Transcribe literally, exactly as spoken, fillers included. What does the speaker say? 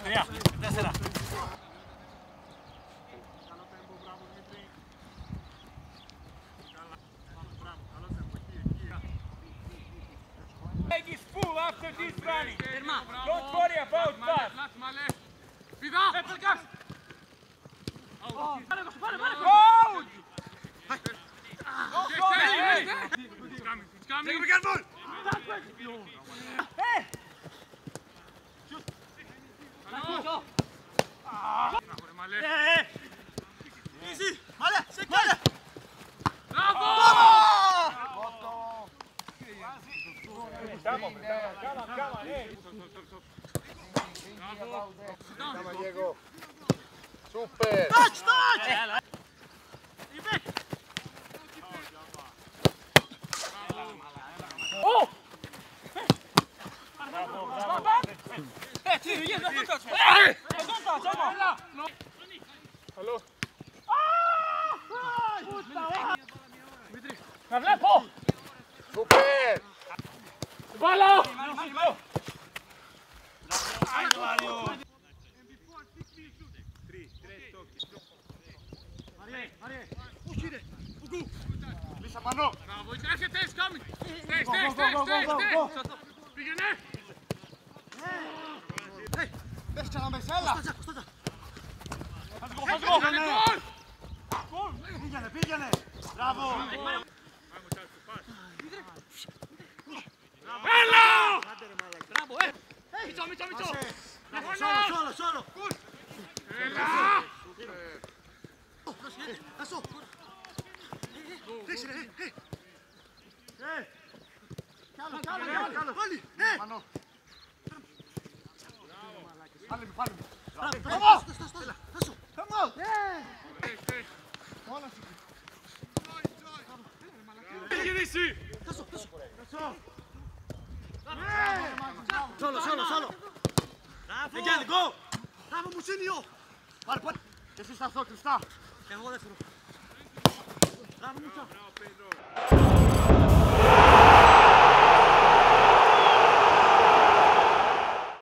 Τρία, τέσσερα. Leg is full after this running. Don't worry about that. Πηδά! Out! It's coming! Be careful! Hey! Easy! Male! Sekale! Bravo! Come on, come on, come on, hey! Bravo Diego! Super! Touch, touch! Oh! Hey, Tiro, yeah, don't touch me! Don't touch, no! Hello? Να βλέπω! Super! Μπάλα! Άιντε, Μάριο! Λύσα Μανώ! Μπράβο, έρχεται, it's coming! Stay, stay, stay, stay, stay! Πήγαινε! Πες ξαναμέσα, έλα! Πήγαινε, πήγαινε! Μπράβο! Έλα! Μπράβο, ε! Μίτσο, Μίτσο, Μίτσο! Σόλο, σόλο, σόλο! Έλα! Άσο! Ρίξε, ρε, ε! Ε! Κάλο, κάλο, κάλο! Όλοι! Ε! Μανώ! Πάλι μου, πάλι μου! Μπράβο! Άσο! Come on! Όλα σου! Πήγαινε εσύ! Άσο, άσο! Σόλο, σόλο, σόλο! Μπράβο! Εγγέλη, go! Μπράβο, Μουσίνιο! Πάρε, πάρε! Και εσύ σταθώ, Χριστά! Εγώ δεύτερο. Μπράβο, Μούτσα!